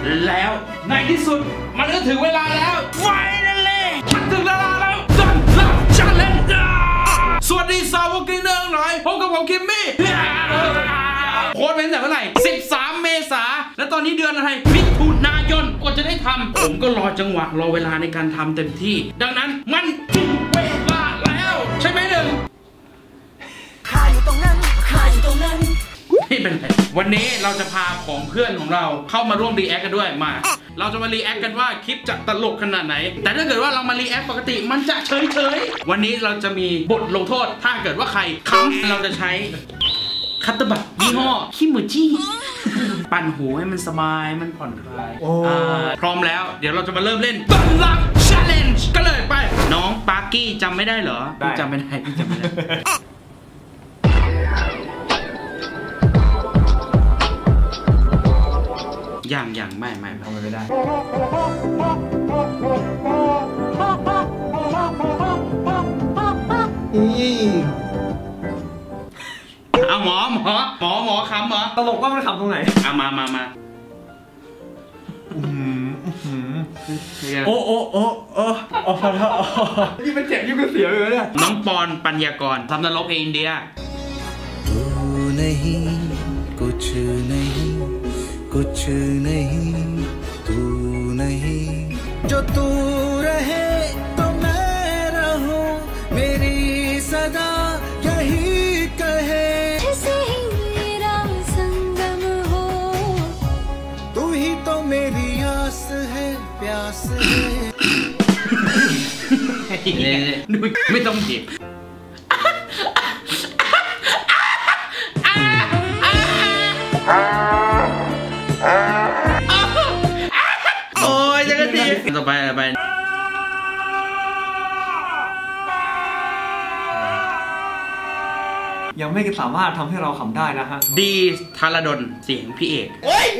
แล้วในที่สุดมันก็ถึงเวลาแล้วไฟนั่นแหละมันถึงเวลาแล้วดันลับชาเลนจ์สวัสดีสาวกกินเนื้อหน่อยพบกับผมคิมมี่โพสต์เป็นแต่เมื่อไหร่13 เมษาแล้วตอนนี้เดือนอะไรมิถุนายนกว่าจะได้ทำผมก็รอจังหวะรอเวลาในการทำเต็มที่ดังนั้นมันถึงเวลาแล้วใช่ไหมหนึ่งข้าอยู่ตรงนั้นข้าอยู่ตรงนั้นไม่เป็นไรวันนี้เราจะพาของเพื่อนของเราเข้ามาร่วมรีแอคกันด้วยมาเราจะมารีแอคกันว่าคลิปจะตลกขนาดไหนแต่ถ้าเกิดว่าเรามารีแอคปกติมันจะเฉยๆวันนี้เราจะมีบทลงโทษถ้าเกิดว่าใครค้ำเราจะใช้คัตเตอร์บัตยี่ห้อคิมูจิปั่นหูให้มันสบายมันผ่อนคลายพร้อมแล้วเดี๋ยวเราจะมาเริ่มเล่นบัลลังก์ challenge ก็เลยไปน้องปาร์กี้จำไม่ได้เหรอจำไม่ได้จำไม่ได้อย่างไม่ทำไม่ได้เอาหมอคำเหรอตลกว่ามันขำตรงไหนมาโอ้พอแล้วยิ่งเป็นเจ็บยิ่งเป็นเสียวเลยเนี่ยน้องปอนปัญญากรทำนรกเพลงอินเดีย कुछ नहीं तू नहीं जो तू रहे तो मैं रहूं मेरी सदा यही कहे ऐसे ही मेरा संगम हो तू ही तो मेरी आस है प्यास है ไม่ต้องเจ็บต่อไปยังไม่สามารถทำให้เราขำได้นะฮะดีธารดลเสียงพี่เอก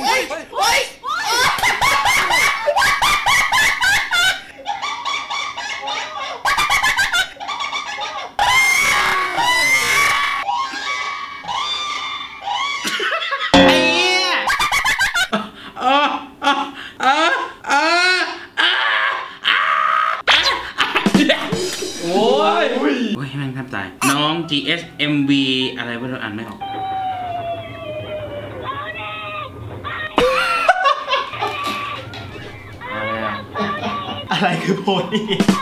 ให้มันแทบตายน้อง GSMV อะไรวะเราอ่านไม่ออกอะไรคือโพนี่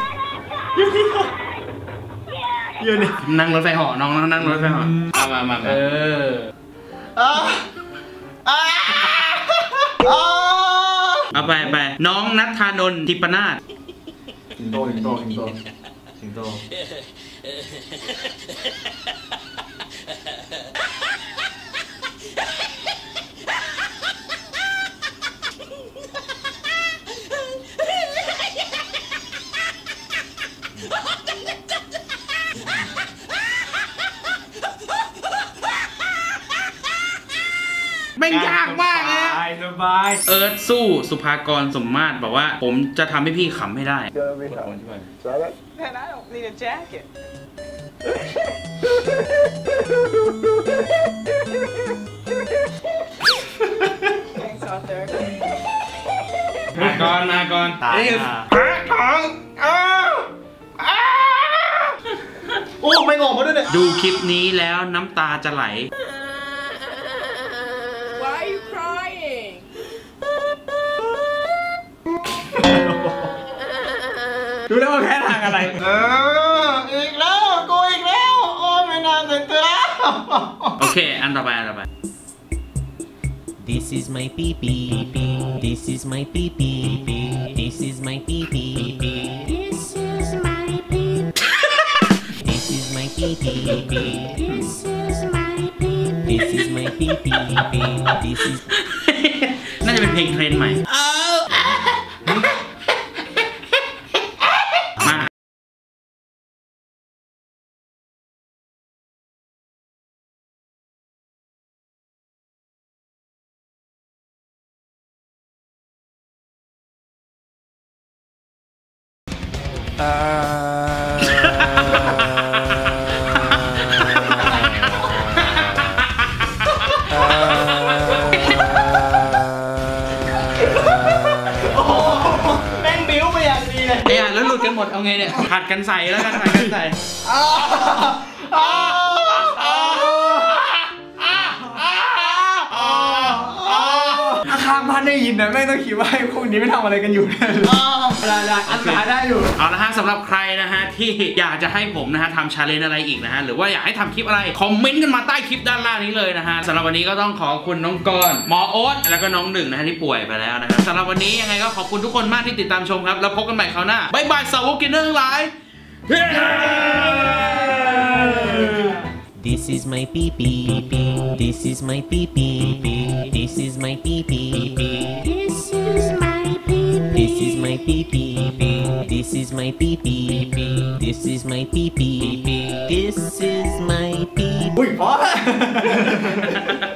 ยืนนั่งรถไฟเหาะน้องนั่งรถไฟเหาะมาเอาไปน้องนัทธานนท์ทิปนาถสิงโตไม่ยากมากเลยสบายเอิร์ธสู้สุภากรสมมาตรบอกว่าผมจะทำให้พี่ขำให้ได้ Man, I don't need a jacket. มาก่อนตายโอ้ไม่งงมาด้วยเนี่ยดูคลิปนี้แล้วน้ำตาจะไหล Why are you crying? ดูแล้วว่าแพ้ทางอะไรอีกแล้วโอ้ไม่นานเลยเตือนโอเคอันต่อไป This is my pee pee This is my pee pee This is my pee pee This is my pee This is my pee pee This is my pee This is my pee pee This is น่าจะเป็นเพลงเทรนด์ใหม่เอาไงเนี่ยผัดกันใส่แล้วกันผัดกันใส่ข้างบ้านได้ยินนะแม่ต้องคิดว่าพวกนี้ไม่ทำอะไรกันอยู่ได้อันหาได้อยู่เอาละฮะสำหรับใครนะฮะที่อยากจะให้ผมนะฮะทำชาเลนจ์อะไรอีกนะฮะหรือว่าอยากให้ทำคลิปอะไรคอมเมนต์กันมาใต้คลิปด้านล่างนี้เลยนะฮะสำหรับวันนี้ก็ต้องขอบคุณน้องกรณ์หมอโอ๊ตแล้วก็น้องหนึ่งนะฮะที่ป่วยไปแล้วนะครับสำหรับวันนี้ยังไงก็ขอบคุณทุกคนมากที่ติดตามชมครับแล้วพบกันใหม่คราวหน้าบ๊ายบายสาวกกินเนอร์ทั้งหลาย This is my pee pee. This is my pee pee. This is my pee pee. This is my pee pee. This is my pee pee. This is my pee pee. This is my pee pee. This is my pee. อุ้ยพอ